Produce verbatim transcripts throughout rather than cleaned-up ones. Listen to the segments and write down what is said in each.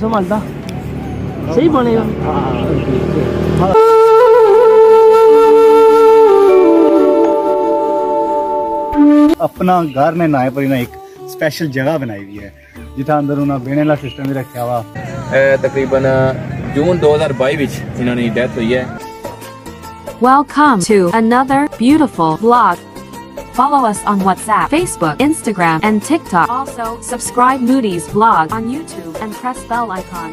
मालदा सही बनेगा। अपना घर ने नाए पर एक स्पेशल जगह बनाई हुई है जिथा अंदर उन्होंने बेने वाला सिस्टम भी रखा हुआ। तकरीबन जून दो हज़ार बाईस विच इन्होंने डेथ हुई है। Welcome to another beautiful vlog. Follow us on WhatsApp, Facebook, Instagram, and TikTok. Also, subscribe Moody's vlog on YouTube and press bell icon.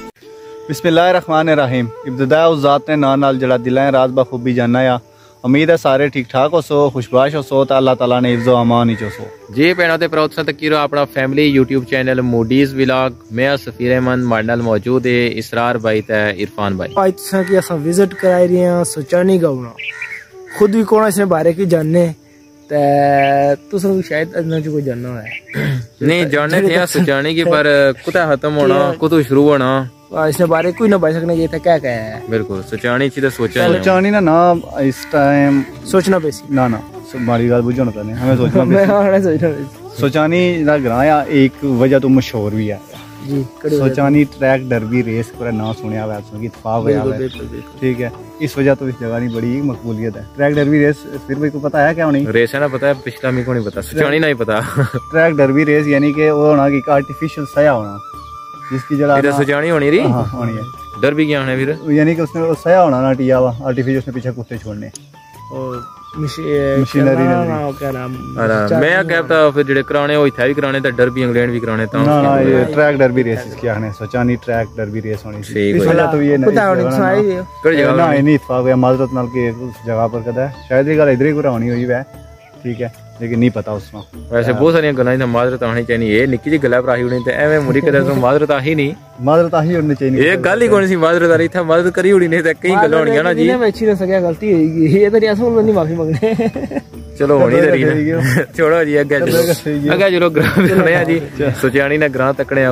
बिस्मिल्लाहिर्रहमानिर्रहीम। इब्तिदा उस ज़ात ने नाम नाल जड़ा दिलाए राज बखूबी जाना या उम्मीद है सारे ठीक ठाक हो सो खुशबाश हो सो तो अल्लाह ताला ने इफ्ज़ो अमान ही सो जी भैनों ते भराओ तुसां तक अपना फैमिली यूट्यूब चैनल मूडीज व्लॉग मैं सफीर अहमद माड़े नाल मौजूद है इसरार भाई ते इरफान भाई। आज तुसां की असां विजिट कराई रहे हैं सुचानी गाँव। खुद भी कौन इसने बारे की जानने ते तुसां भी शायद इन्ना जो कोई जानना है नहीं जानने थे सुचानी की पर कुता खत्म होना कुतु शुरू होना इसने बारे कोई ना भाई सकने ये था क्या क्या है। बिल्कुल सुचानी चीज़ सोचा सुचानी ना ना इस टाइम सोचना पैसी ना ना मारी गाल बुझो ना हमें सोचना सोचना सुचानी ना ग्रां एक वजह तो मशहूर भी है जी। सुचानी ट्रैक डरबी रेस पूरा नाम सुनया हुआ है इत्तेफाक होया है ठीक है। इस वजह तो इस जगह की बड़ी मकबूलियत है। ट्रैक डरबी रेस फिर भाई को पता है क्या नहीं रेस है ना पता है पिछला मेरे को नहीं पता सुचानी नहीं पता। ट्रैक डरबी रेस यानी कि वो होना कि आर्टिफिशियल सया होना जिसकी जगह सुचानी होनी रही हाँ होनी है। डर भी क्या होना फिर यानी कि उसने सया होना ना टिया हुआ आर्टिफिशियल उसने पीछे कुत्ते छोड़ने और मशीनरी क्या नाम मैं कहता फिर जेडे कराने हो इथे भी कराने ते डर भी इंग्लैंड भी कराने ता ना ना ये ट्रैक डरबी रेस इसकी आने सोचानी ट्रैक डरबी रेस होनी थी। इस वजह तो ये पता होनी चाहिए कर जगह ना नहीं इत्तेफाक हुआ माजरत नाल के उस जगह पर कदा शायद ये गल इधर ही पूरा होनी हुई है ठीक है लेकिन नहीं पता उसमें। वैसे बहुत सारी गल्लां दा माजरत आनी चाहिए ये निक्की जी गल्ला पर आही होनी ते एवें मुड़ी कदे तो माजरत आही नहीं माजरत आही होनी चाहिए ये गल ही कौन सी माजरत आ रही था माजरत करी होनी नहीं ते कई गल्लां होणियां ना जी मैं अच्छी ना सके गलती होगी ये तो रियासत बंदी माफी मांगने चलो होनी ते रही छोड़ो जी अगे चलो अगे चलो ग्रां चलने जी सुचानी ने ग्रां तकने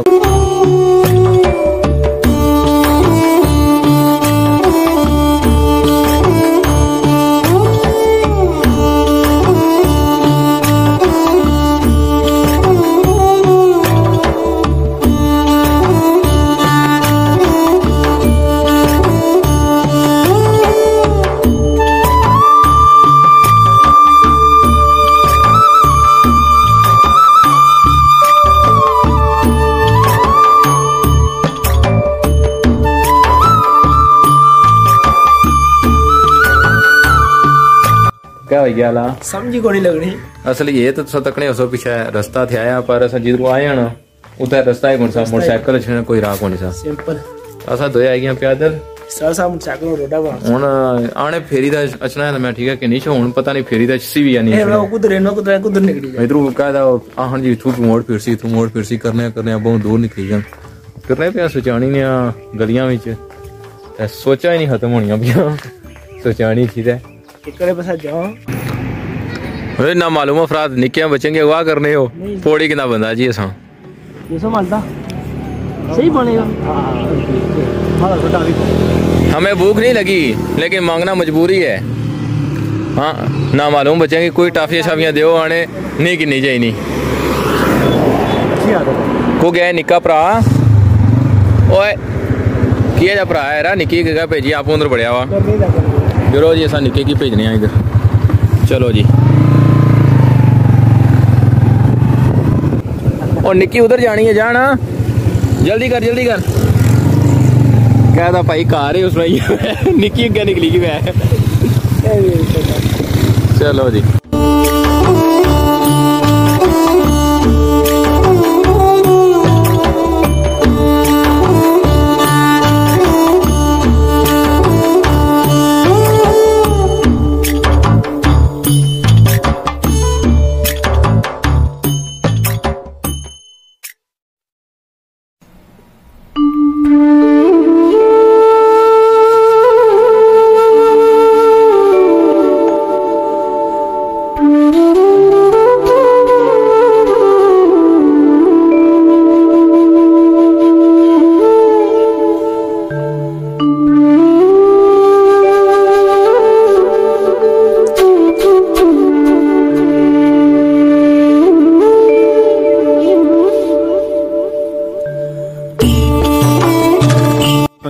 क्या हो गया ला समझी को नहीं लगनी असल ये तो सब तकने उसो पीछे रास्ता थे आया पर असा जिधर आए ना उधर रास्ता ही कौन सा मोटरसाइकिल छने कोई राह कोनी सा सिंपल असा दो आ गया पैदल सर सा मोटरसाइकिल रोडा बा हुन आने फेरी दा अचना है मैं ठीक है कि नहीं छो हुन पता नहीं फेरी दा सी भी या नहीं मैं कुदर रेनो कुदर कुदर निकली इधर कायदा आहन जी थू मोड़ फिरसी थू मोड़ फिरसी करने करने बहुत दूर निकली जा करने पे सुचानी ने गलियां विच सोचा ही नहीं खत्म होनियां पिया सुचानी थी ते इकड़े बसा जाओ अरे ना मालूम अफराद निक्कियां बचेंगे वाह करने हो पौड़ी कितना बंदा जी असा ये सो मालदा सही बनेगा। हमें भूख नहीं लगी लेकिन मांगना मजबूरी है। हाँ ना मालूम बचेंगे कोई टाफियां शाफियां दो आने नहीं कि नहीं जाई नहीं को गया निक्का भरा ओए किया जा भरा है रा निक्की जगह भेजी आप उधर बढ़िया वा चलो जी असा निक्के की भेजने इधर चलो जी और निक्की उधर जानी है जाना जल्दी कर जल्दी कर कहता भाई कार है उसमें निक्की क्या निकली की मैं चलो जी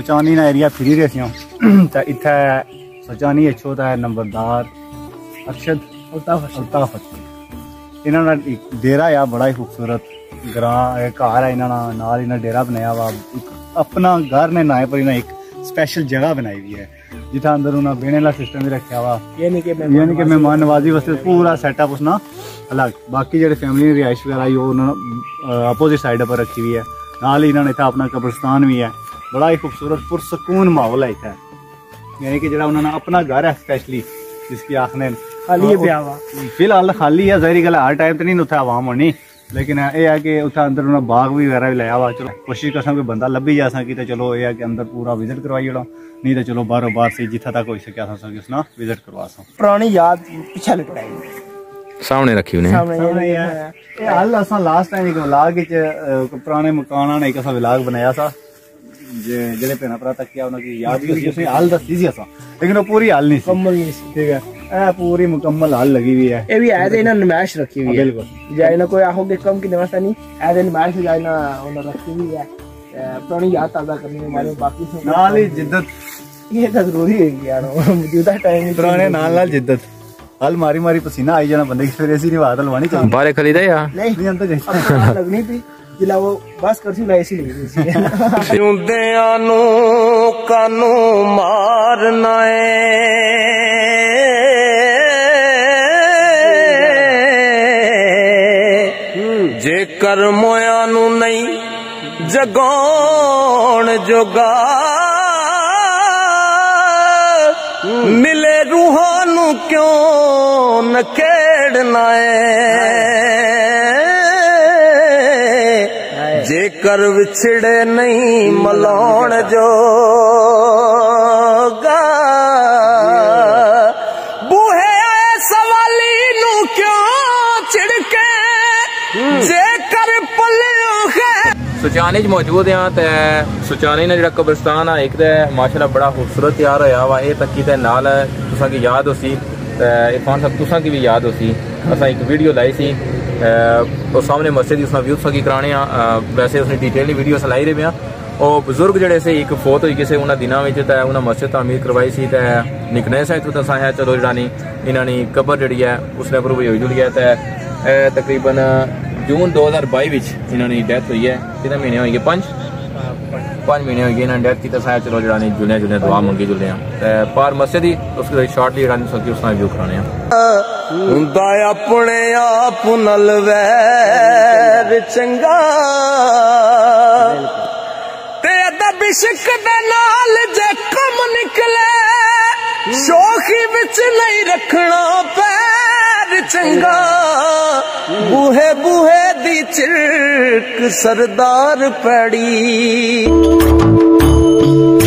सुचानी ना एरिया फिरी रहे तो इतना सुचानी अच्छो है नंबरदार अरशद अल्ताफ इन्होंने डेरा आ बड़ा ही खूबसूरत ग्रां घर है इन्होंने नाल इन्हें डेरा बनाया वा अपना घर ने नाए पर इन्हें एक स्पेशल जगह बनाई हुई है जिथा अंदर उन्हें बेने वाला सिस्टम भी रखा वा यानी कि मेहमान नवाजी वास्ते पूरा सेटअप उसना अलग बाकी जो फैमिली रिहाइश वगैरह आई उन्होंने अपोजिट साइड पर रखी हुई है नाल ही इन्होंने इतना अपना कब्रिस्तान भी है बड़ा ही खूबसूरत पुरसकून माहौल है इतना यानी कि जो उन्होंने अपना घर है स्पेशली जिसकी आखने खाली फिलहाल खाली है जहरी गल हर टाइम तो नहीं उत्थे आवाम होनी लेकिन यह है कि उत्थे अंदर उन्हें बाग भी वगैरह भी लाया वा चलो कोशिश कर कोई बंदा लभी जा सकी तो चलो यह है कि अंदर पूरा विजिट करवाई ओड़ा नहीं तो चलो बारों बार से जिथा तक हो सके उसना विजिट करवा सो पुरानी याद पीछे लटकाई सामने रखी उन्हें सामने ये हाल असा लास्ट टाइम एक व्लॉग विच पुराने मकाना ने एक असा व्लॉग बनाया सा जेड़े भैन भरा तक क्या उन्होंने याद भी होती है हाल दसी सी असा लेकिन वो पूरी हाल नहीं मुकम्मल नहीं ठीक है ए पूरी मुकम्मल हाल लगी हुई है ये भी ऐसे ना नमाइश रखी हुई है बिल्कुल जाए ना कोई आहोगे कम की नमाइश नहीं ऐसे नमाइश जाए ना उन्होंने रखी हुई है पुरानी याद ताज़ा करने के बारे में बाकी नाल ही जिद्दत ये तो जरूरी है यार मौजूदा टाइम में पुराने नाल नाल जिद्दत हल मारी मारी पसीना आई जाना बंदे की फिर ऐसी नहीं बात हलवानी चाहिए बारे खरीदा या नहीं नहीं अंदर जैसे लगनी थी जिला वो बस कर सी ऐसी लगी थी जिंदियां नु कानू मारना जे कर मोया नु नहीं जगाउण जोगा मिले रूहां नु क्यों न खेड़ना जेकर विछड़े नहीं मलाउण जोगा बूहे सवाली नू क्यों छिड़के जेकर पलियों है सुचानी च मौजूद हैं ते सुचानी ने जिहड़ा कब्रिस्तान है एक ते माशाल्लाह बड़ा खूबसूरत तैयार होया वा ए तक्की दे नाल तुसां की याद होसी ते इरफान साहब तुसां की भी याद होसी असां एक वीडियो लाई सी और सामने मस्जिद उसका व्यू की कराने वैसे उसने डिटेल वीडियो लाई रहे और बुजुर्ग जड़े से एक फोत हुई किसी उन्होंने दिनों में उन्हें मस्जिद तामीर करवाई सी निकने से इतों दसा है चलो जरा इन्होंने कबर जी है उसने पर हुई जुड़ी है तो तकरीबन जून दो हज़ार बाई इन्होंने डेथ हुई है कितने महीने हुई है पांच पांच महीने हुई इन्होंने डेथ की दसा चलो जरा जुले जुले दुआ मंगी जुले पर मस्जिद ही उसके शॉर्टली उसका व्यू कराने हुंदा अपने आप नल वैर चंगा ते अदब इश्क दे नाल जे कम निकले शौखी विच नहीं रखना पैर चंगा बूहे बूहे दी चिरक सरदार पैड़ी